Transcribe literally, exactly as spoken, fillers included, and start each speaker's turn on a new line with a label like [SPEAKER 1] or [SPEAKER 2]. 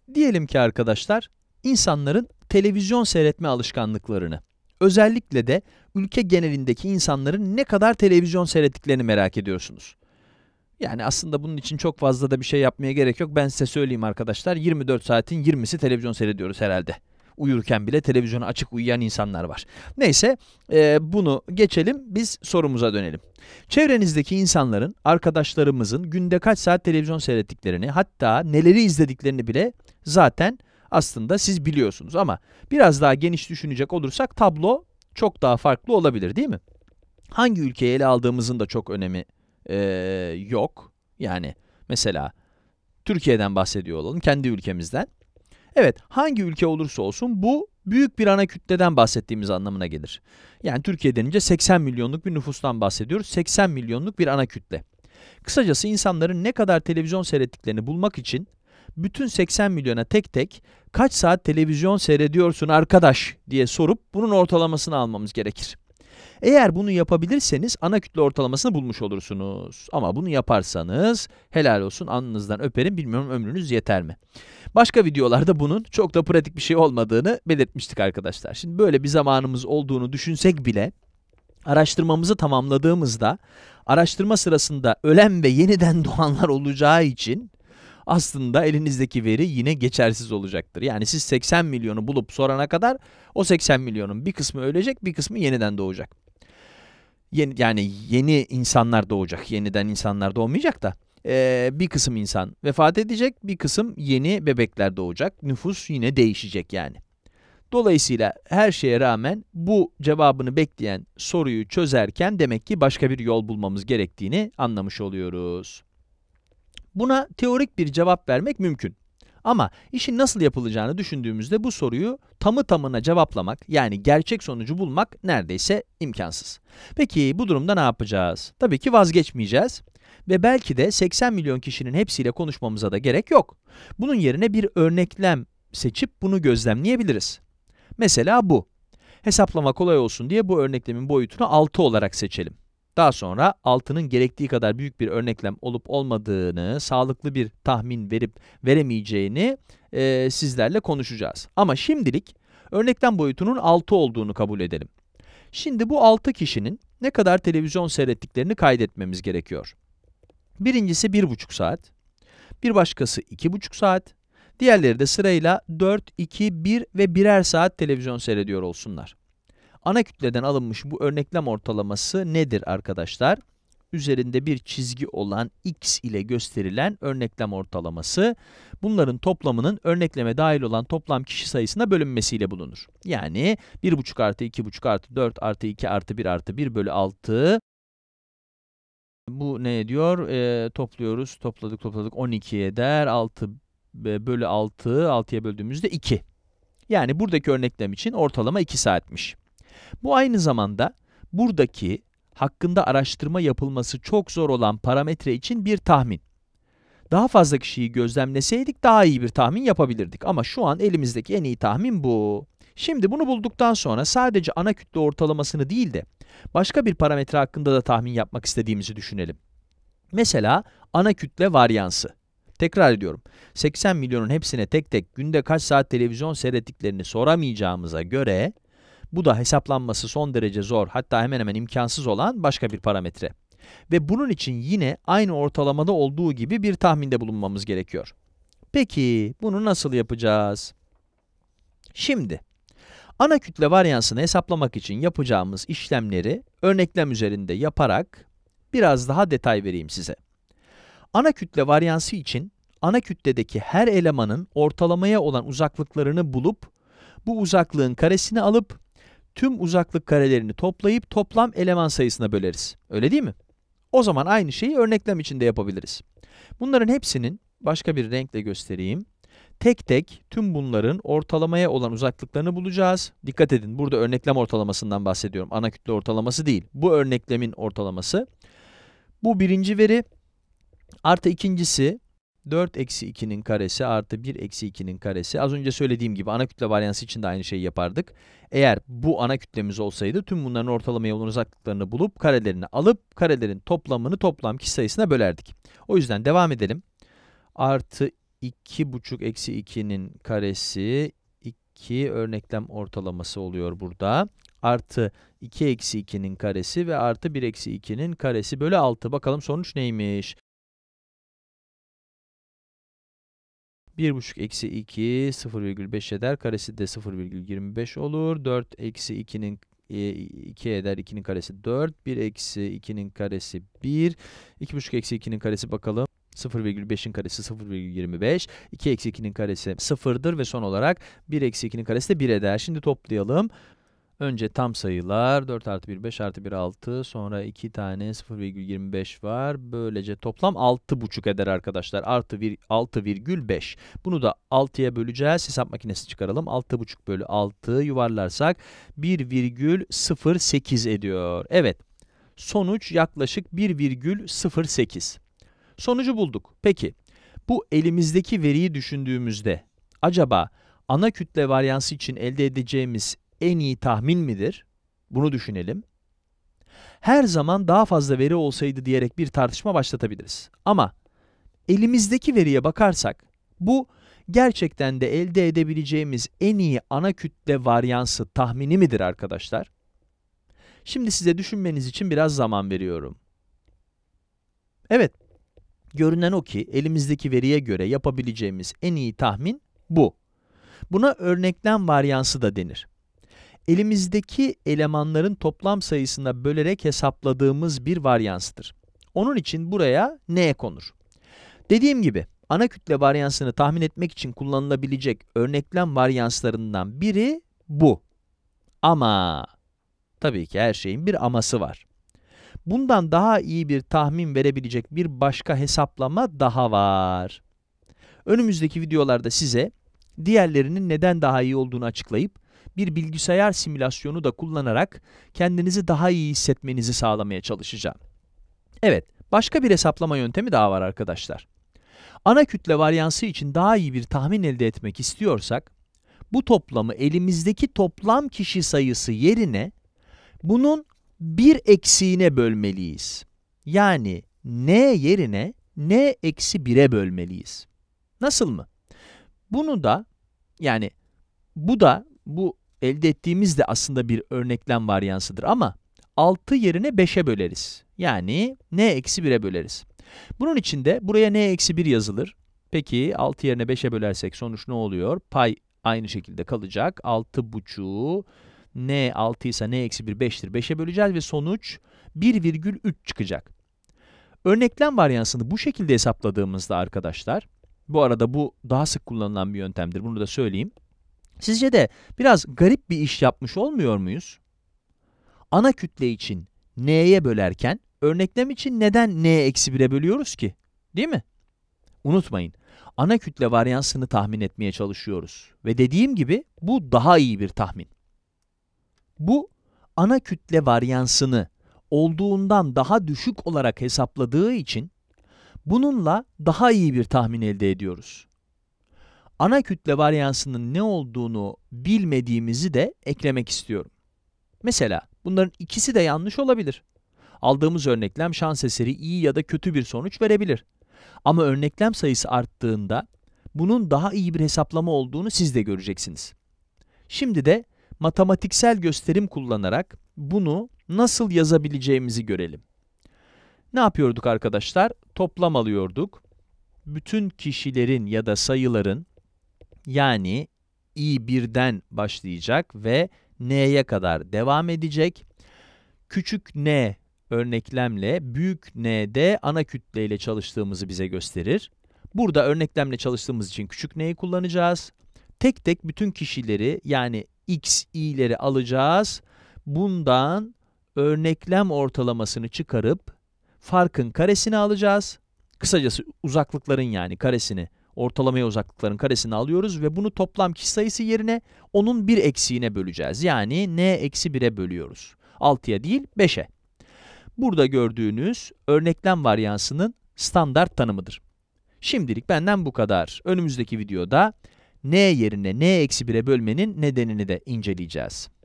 [SPEAKER 1] Diyelim ki arkadaşlar, insanların televizyon seyretme alışkanlıklarını, özellikle de ülke genelindeki insanların ne kadar televizyon seyrettiklerini merak ediyorsunuz. Yani aslında bunun için çok fazla da bir şey yapmaya gerek yok. Ben size söyleyeyim arkadaşlar, yirmi dört saatin yirmisi televizyon seyrediyoruz herhalde. Uyurken bile televizyonu açık uyuyan insanlar var. Neyse, e, bunu geçelim, biz sorumuza dönelim. Çevrenizdeki insanların, arkadaşlarımızın günde kaç saat televizyon seyrettiklerini, hatta neleri izlediklerini bile zaten aslında siz biliyorsunuz. Ama biraz daha geniş düşünecek olursak tablo çok daha farklı olabilir, değil mi? Hangi ülkeyi ele aldığımızın da çok önemi e, yok. Yani mesela Türkiye'den bahsediyor olalım, kendi ülkemizden. Evet, hangi ülke olursa olsun bu büyük bir ana kütleden bahsettiğimiz anlamına gelir. Yani Türkiye denince seksen milyonluk bir nüfustan bahsediyoruz. seksen milyonluk bir ana kütle. Kısacası insanların ne kadar televizyon seyrettiklerini bulmak için bütün seksen milyona tek tek kaç saat televizyon seyrediyorsun arkadaş diye sorup bunun ortalamasını almamız gerekir. Eğer bunu yapabilirseniz ana kütle ortalamasını bulmuş olursunuz. Ama bunu yaparsanız helal olsun, alnınızdan öperim, bilmiyorum ömrünüz yeter mi? Başka videolarda bunun çok da pratik bir şey olmadığını belirtmiştik arkadaşlar. Şimdi böyle bir zamanımız olduğunu düşünsek bile araştırmamızı tamamladığımızda araştırma sırasında ölen ve yeniden doğanlar olacağı için aslında elinizdeki veri yine geçersiz olacaktır. Yani siz seksen milyonu bulup sorana kadar o seksen milyonun bir kısmı ölecek, bir kısmı yeniden doğacak. Yeni, yani yeni insanlar doğacak, yeniden insanlar doğmayacak da. Ee, bir kısım insan vefat edecek, bir kısım yeni bebekler doğacak. Nüfus yine değişecek yani. Dolayısıyla her şeye rağmen bu cevabını bekleyen soruyu çözerken demek ki başka bir yol bulmamız gerektiğini anlamış oluyoruz. Buna teorik bir cevap vermek mümkün. Ama işin nasıl yapılacağını düşündüğümüzde bu soruyu tamı tamına cevaplamak, yani gerçek sonucu bulmak neredeyse imkansız. Peki bu durumda ne yapacağız? Tabii ki vazgeçmeyeceğiz. Ve belki de seksen milyon kişinin hepsiyle konuşmamıza da gerek yok. Bunun yerine bir örneklem seçip bunu gözlemleyebiliriz. Mesela bu. Hesaplama kolay olsun diye bu örneklemin boyutunu altı olarak seçelim. Daha sonra altının gerektiği kadar büyük bir örneklem olup olmadığını, sağlıklı bir tahmin verip veremeyeceğini e, sizlerle konuşacağız. Ama şimdilik örneklem boyutunun altı olduğunu kabul edelim. Şimdi bu altı kişinin ne kadar televizyon seyrettiklerini kaydetmemiz gerekiyor. Birincisi bir buçuk saat, bir başkası iki buçuk saat, diğerleri de sırayla dört, iki, bir ve birer saat televizyon seyrediyor olsunlar. Ana kütleden alınmış bu örneklem ortalaması nedir arkadaşlar? Üzerinde bir çizgi olan x ile gösterilen örneklem ortalaması, bunların toplamının örnekleme dahil olan toplam kişi sayısına bölünmesiyle bulunur. Yani bir buçuk artı iki buçuk artı dört artı iki artı bir artı bir bölü altı. Bu ne ediyor? E, topluyoruz, topladık topladık on iki eder, altı bölü altı, altıya böldüğümüzde iki. Yani buradaki örneklem için ortalama iki saatmiş. Bu aynı zamanda buradaki hakkında araştırma yapılması çok zor olan parametre için bir tahmin. Daha fazla kişiyi gözlemleseydik daha iyi bir tahmin yapabilirdik ama şu an elimizdeki en iyi tahmin bu. Şimdi bunu bulduktan sonra sadece ana kütle ortalamasını değil de başka bir parametre hakkında da tahmin yapmak istediğimizi düşünelim. Mesela ana kütle varyansı. Tekrar ediyorum, seksen milyonun hepsine tek tek günde kaç saat televizyon seyrettiklerini soramayacağımıza göre bu da hesaplanması son derece zor, hatta hemen hemen imkansız olan başka bir parametre. Ve bunun için yine aynı ortalamada olduğu gibi bir tahminde bulunmamız gerekiyor. Peki, bunu nasıl yapacağız? Şimdi, ana kütle varyansını hesaplamak için yapacağımız işlemleri örneklem üzerinde yaparak biraz daha detay vereyim size. Ana kütle varyansı için ana kütledeki her elemanın ortalamaya olan uzaklıklarını bulup bu uzaklığın karesini alıp tüm uzaklık karelerini toplayıp toplam eleman sayısına böleriz. Öyle değil mi? O zaman aynı şeyi örneklem için de yapabiliriz. Bunların hepsinin başka bir renkle göstereyim. Tek tek tüm bunların ortalamaya olan uzaklıklarını bulacağız. Dikkat edin, burada örneklem ortalamasından bahsediyorum. Ana kütle ortalaması değil. Bu örneklemin ortalaması. Bu birinci veri. Artı ikincisi dört eksi ikinin karesi artı bir eksi ikinin karesi. Az önce söylediğim gibi ana kütle varyansı için de aynı şeyi yapardık. Eğer bu ana kütlemiz olsaydı tüm bunların ortalamaya olan uzaklıklarını bulup karelerini alıp karelerin toplamını toplam kişi sayısına bölerdik. O yüzden devam edelim. Artı iki buçuk eksi ikinin karesi iki örneklem ortalaması oluyor burada. Artı iki eksi ikinin karesi ve artı bir eksi ikinin karesi bölü altı. Bakalım sonuç neymiş? bir buçuk eksi iki, sıfır virgül beş eder. Karesi de sıfır virgül yirmi beş olur. dört eksi ikinin e, iki eder. ikinin karesi dört. bir eksi ikinin karesi bir. iki buçuk eksi ikinin karesi bakalım. sıfır virgül beşin karesi sıfır virgül yirmi beş. iki eksi ikinin karesi sıfırdır ve son olarak bir eksi ikinin karesi de bir eder. Şimdi toplayalım. Önce tam sayılar, dört artı bir, beş artı bir, altı, sonra iki tane sıfır virgül yirmi beş var. Böylece toplam altı buçuk eder arkadaşlar. Artı altı virgül beş. Bunu da altıya böleceğiz. Hesap makinesi çıkaralım. altı buçuk bölü altı yuvarlarsak bir virgül sıfır sekiz ediyor. Evet, sonuç yaklaşık bir virgül sıfır sekiz. Sonucu bulduk. Peki, bu elimizdeki veriyi düşündüğümüzde acaba ana kütle varyansı için elde edeceğimiz en iyi tahmin midir? Bunu düşünelim. Her zaman daha fazla veri olsaydı diyerek bir tartışma başlatabiliriz. Ama elimizdeki veriye bakarsak, bu gerçekten de elde edebileceğimiz en iyi ana kütle varyansı tahmini midir arkadaşlar? Şimdi size düşünmeniz için biraz zaman veriyorum. Evet, görünen o ki elimizdeki veriye göre yapabileceğimiz en iyi tahmin bu. Buna örneklem varyansı da denir. Elimizdeki elemanların toplam sayısına bölerek hesapladığımız bir varyansıdır. Onun için buraya n konur. Dediğim gibi, ana kütle varyansını tahmin etmek için kullanılabilecek örneklem varyanslarından biri bu. Ama, tabii ki her şeyin bir aması var. Bundan daha iyi bir tahmin verebilecek bir başka hesaplama daha var. Önümüzdeki videolarda size diğerlerinin neden daha iyi olduğunu açıklayıp, bir bilgisayar simülasyonu da kullanarak kendinizi daha iyi hissetmenizi sağlamaya çalışacağım. Evet, başka bir hesaplama yöntemi daha var arkadaşlar. Ana kütle varyansı için daha iyi bir tahmin elde etmek istiyorsak, bu toplamı elimizdeki toplam kişi sayısı yerine bunun bir eksiğine bölmeliyiz. Yani n yerine n eksi bire bölmeliyiz. Nasıl mı? Bunu da, yani bu da, bu elde ettiğimiz de aslında bir örneklem varyansıdır ama altı yerine beşe böleriz. Yani n eksi bire böleriz. Bunun için de buraya n eksi bir yazılır. Peki altı yerine beşe bölersek sonuç ne oluyor? Pay aynı şekilde kalacak. altı buçuğu n altı ise n eksi bir beştir. beşe böleceğiz ve sonuç bir virgül üç çıkacak. Örneklem varyansını bu şekilde hesapladığımızda arkadaşlar, bu arada bu daha sık kullanılan bir yöntemdir, bunu da söyleyeyim. Sizce de biraz garip bir iş yapmış olmuyor muyuz? Ana kütle için n'ye bölerken, örneklem için neden n eksi bire bölüyoruz ki? Değil mi? Unutmayın, ana kütle varyansını tahmin etmeye çalışıyoruz. Ve dediğim gibi, bu daha iyi bir tahmin. Bu, ana kütle varyansını olduğundan daha düşük olarak hesapladığı için, bununla daha iyi bir tahmin elde ediyoruz. Ana kütle varyansının ne olduğunu bilmediğimizi de eklemek istiyorum. Mesela, bunların ikisi de yanlış olabilir. Aldığımız örneklem şans eseri iyi ya da kötü bir sonuç verebilir. Ama örneklem sayısı arttığında, bunun daha iyi bir hesaplama olduğunu siz de göreceksiniz. Şimdi de matematiksel gösterim kullanarak bunu nasıl yazabileceğimizi görelim. Ne yapıyorduk arkadaşlar? Toplam alıyorduk. Bütün kişilerin ya da sayıların, yani i birden başlayacak ve n'ye kadar devam edecek. Küçük n örneklemle, büyük n'de ana kütle ile çalıştığımızı bize gösterir. Burada örneklemle çalıştığımız için küçük n'yi kullanacağız. Tek tek bütün kişileri, yani x, i'leri alacağız. Bundan örneklem ortalamasını çıkarıp farkın karesini alacağız. Kısacası uzaklıkların, yani karesini, ortalamaya uzaklıkların karesini alıyoruz ve bunu toplam kişi sayısı yerine onun bir eksiğine böleceğiz. Yani n eksi bire bölüyoruz. altıya değil, beşe. Burada gördüğünüz örneklem varyansının standart tanımıdır. Şimdilik benden bu kadar. Önümüzdeki videoda n yerine n eksi bire bölmenin nedenini de inceleyeceğiz.